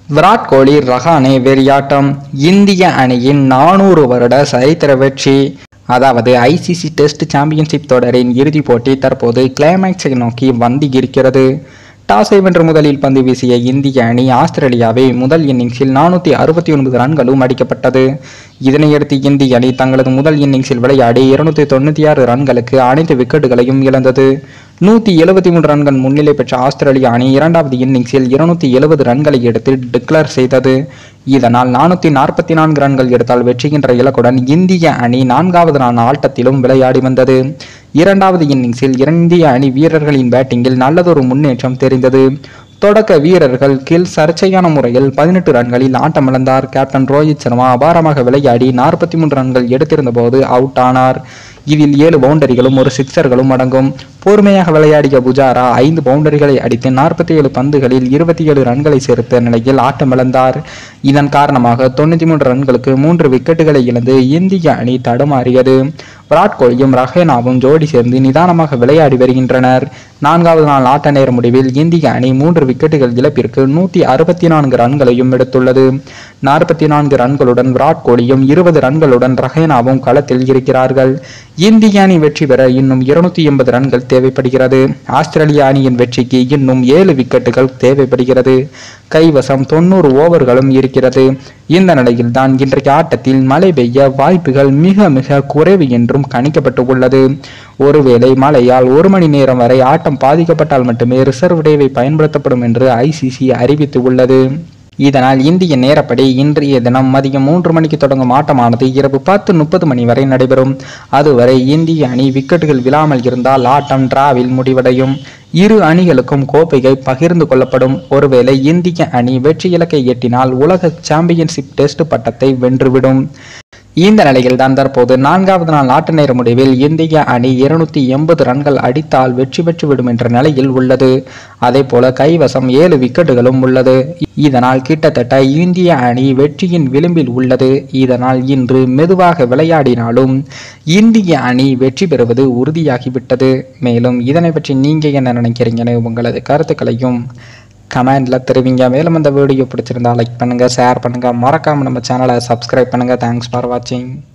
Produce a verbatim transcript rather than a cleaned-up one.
விராட் கோலி ரஹானே வெறியாட்டம். இந்திய அணியின் நானூறு வருட சரித்திர வெற்றி. அதாவது ஐசிசி டெஸ்ட் சாம்பியன்ஷிப் தொடரின் இறுதிப் போட்டி தற்போது கிளைமேக்ஸை நோக்கி வந்து இருக்கிறது. டாஸை வென்று முதலில் பந்து வீசிய இந்திய அணி ஆஸ்திரேலியாவை முதல் இன்னிங்ஸில் நானூற்றி அறுபத்தி ஒன்பது ரன்களும் அடிக்கப்பட்டது. இதனையடுத்து இந்திய அணி தங்களது முதல் இன்னிங்ஸில் விளையாடி இருநூத்தி தொண்ணூற்றி ஆறு ரன்களுக்கு அனைத்து விக்கெட்டுகளையும் இழந்தது. நூற்றி எழுபத்தி மூன்று ரன்கள் முன்னிலை பெற்ற ஆஸ்திரேலிய அணி இரண்டாவது இன்னிங்ஸில் இருநூத்தி எழுபது ரன்களை எடுத்து டிக்ளேர் செய்தது. இதனால் நானூற்றி நாற்பத்தி நான்கு ரன்கள் எடுத்தால் வெற்றி என்ற இலக்குடன் இந்திய அணி நான்காவது நாள் ஆட்டத்திலும் விளையாடி வந்தது. இரண்டாவது இன்னிங்ஸில் இந்திய அணி வீரர்களின் பேட்டிங்கில் நல்லதொரு முன்னேற்றம் தெரிந்தது. தொடக்க வீரர்கள் கீழ் சர்ச்சையான முறையில் பதினெட்டு ரன்களில் ஆட்டமிழந்தார். கேப்டன் ரோஹித் சர்மா அபாரமாக விளையாடி நாற்பத்தி மூன்று ரன்கள் எடுத்திருந்த போது அவுட் ஆனார். இதில் ஏழு பவுண்டரிகளும் ஒரு சிக்சர்களும் அடங்கும். பொறுமையாக விளையாடிய புஜாரா ஐந்து பவுண்டரிகளை அடித்து நாற்பத்தி ஏழு பந்துகளில் இருபத்தி ஏழு ரன்களை சேர்த்த நிலையில் ஆட்டமிழந்தார். இதன் காரணமாக தொண்ணூற்றி மூன்று ரன்களுக்கு மூன்று விக்கெட்டுகளை இழந்து இந்திய அணி தடுமாறியது. விராட் கோலியும் ரஹேனாவும் ஜோடி சேர்ந்து நிதானமாக விளையாடி வருகின்றனர். நான்காவது நாள் ஆட்ட நேர முடிவில் இந்திய அணி மூன்று விக்கெட்டுகள் இழப்பிற்கு நூற்றி அறுபத்தி நான்கு ரன்களையும் எடுத்துள்ளது. நாற்பத்தி நான்கு ரன்களுடன் விராட் கோலியும் இருபது ரன்களுடன் ரஹேனாவும் களத்தில் இருக்கிறார்கள். இந்திய அணி வெற்றி பெற இன்னும் இருநூத்தி எண்பது ரன்கள் தேவைப்படுகிறது. ஆஸ்திரேலிய அணியின் வெற்றிக்கு இன்னும் ஏழு விக்கெட்டுகள் தேவைப்படுகிறது. கைவசம் தொண்ணூறு ஓவர்களும் இருக்கிறது. இந்த நிலையில் தான் இன்றைய ஆட்டத்தில் மழை பெய்ய வாய்ப்புகள் மிக மிக குறைவு என்றும் கணிக்கப்பட்டு உள்ளது. ஒருவேளை மழையால் ஒரு மணி நேரம் வரை ஆட்டம் பாதிக்கப்பட்டால் மட்டுமே ரிசர்வ் டேவை பயன்படுத்தப்படும் என்று ஐசிசி அறிவித்து உள்ளது. இதனால் இந்திய நேரப்படி இன்றைய தினம் மதியம் மூன்று மணிக்கு தொடங்கும் ஆட்டமானது இரவு பத்து முப்பது மணி வரை நடைபெறும். அதுவரை இந்திய அணி விக்கெட்டுகள் விழாமல் இருந்தால் ஆட்டம் டிராவில் முடிவடையும். இரு அணிகளுக்கும் கோப்பைகள் பகிர்ந்து கொள்ளப்படும். ஒருவேளை இந்திய அணி வெற்றி இலக்கை எட்டினால் உலக சாம்பியன்ஷிப் டெஸ்ட் பட்டத்தை வென்றுவிடும். இந்த நிலையில் தான் தற்போது நான்காவது நாள் ஆட்ட நேர முடிவில் இந்திய அணி இருநூத்தி எண்பது ரன்கள் அடித்தால் வெற்றி பெற்றுவிடும் என்ற நிலையில் உள்ளது. அதே போல கைவசம் ஏழு விக்கெட்டுகளும் உள்ளது. இதனால் கிட்டத்தட்ட இந்திய அணி வெற்றியின் விளிம்பில் உள்ளது. இதனால் இன்று மெதுவாக விளையாடினாலும் இந்திய அணி வெற்றி பெறுவது உறுதியாகிவிட்டது. மேலும் இதனை பற்றி நீங்க என்ன நினைக்கிறீங்கன்னு உங்களது கருத்துக்களையும் கமெண்ட்ல தெரிவிங்க. மேலும் இந்த வீடியோ பிடிச்சிருந்தா லைக் பண்ணுங்க, ஷேர் பண்ணுங்க, மறக்காம நம்ம சேனலை சப்ஸ்கிரைப் பண்ணுங்க. தேங்க்ஸ் ஃபார் வாட்சிங்.